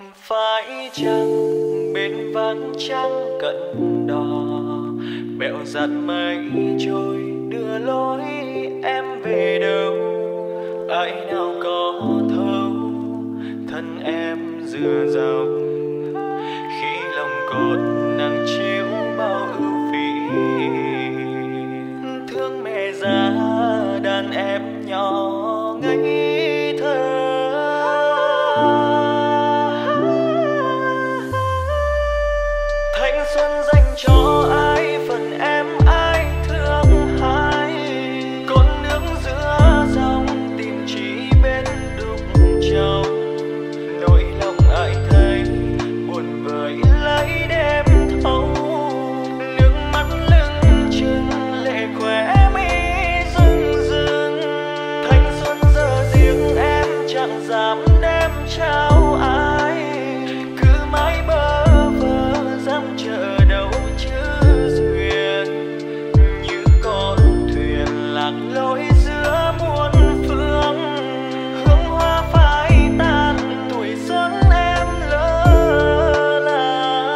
Phải chăng bên vắng chẳng cận đò, bẹo giặt mây trôi đưa lối em về đâu. Ai nào có thấu thân em giữa dòng, khi lòng cột nặng trĩu bao ưu phiền. Thương mẹ già đàn em nhỏ ngây thơ. Thanh xuân dành cho ai, phần em ai thương hại. Con nước giữa dòng tìm chỉ bên đục trong, nỗi lòng ai thấy buồn vời lấy đêm thấu. Nước mắt lưng chừng lệ khóe mi rưng rưng. Thanh xuân giờ riêng em chẳng dám đem trao ai, cứ mãi bơ vơ dám chờ đâu chữ duyên. Như con thuyền lạc lối giữa muôn phương, hương hoa phai tàn tuổi xuân em lỡ làng.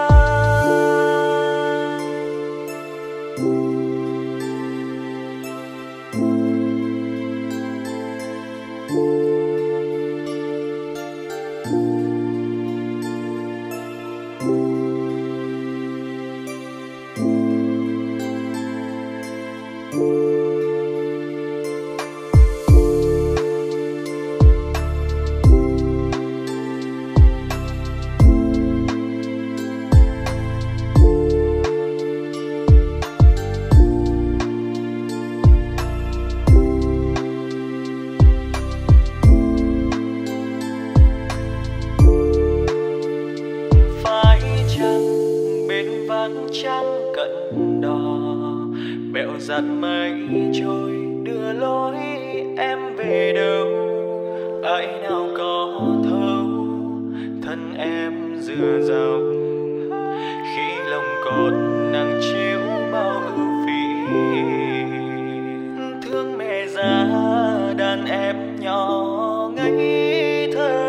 Phải chăng bên vắng chẳng cận đò, bẹo giặt mây trôi đưa lối em về đâu. Ai nào có thấu thân em giữa dòng, khi lòng cột nặng trĩu bao ưu phiền. Thương mẹ già đàn em nhỏ ngây thơ.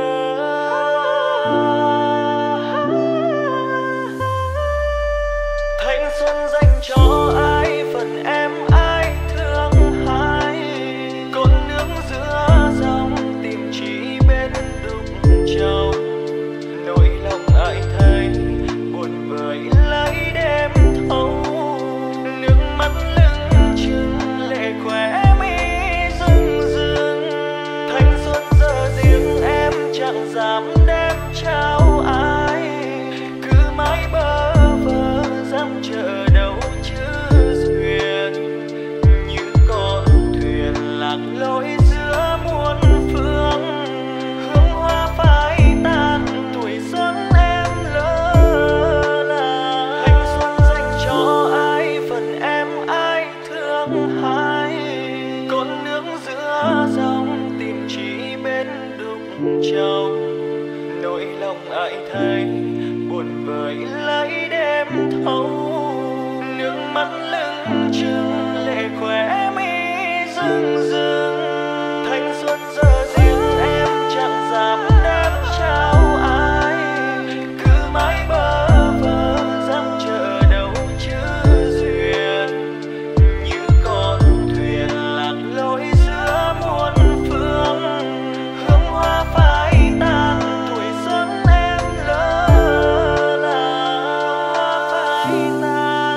Thanh xuân dành cho ai, phần em ai thương hại. Con nước giữa dòng tìm chỉ bên đục trong, nỗi lòng ai thấy buồn vời lấy đêm thấu. Nước mắt lưng chừng lệ khóe mi rưng rưng. Thanh xuân giờ riêng em chẳng dám đem trao ai, cứ mãi bơ vơ dám chờ đâu chữ duyên. Như con thuyền lạc lối giữa muôn phương, hương hoa phai tàn tuổi xuân em lỡ làng. Thanh xuân dành cho ai, phần em ai thương hại. Con nước giữa dòng tìm chỉ bên đục trong, nỗi lòng ai thấy buồn vời lấy đêm thấu. Nước mắt lưng chừng lệ khóe mi rưng rưng. Thanh xuân giờ riêng em chẳng dám đem trao ai, cứ mãi bơ vơ dám chờ đâu chữ duyên. Như con thuyền lạc lối giữa muôn phương, hương hoa phai tàn tuổi xuân em lỡ làng. Phai tàn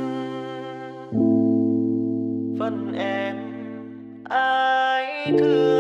phần em ai thương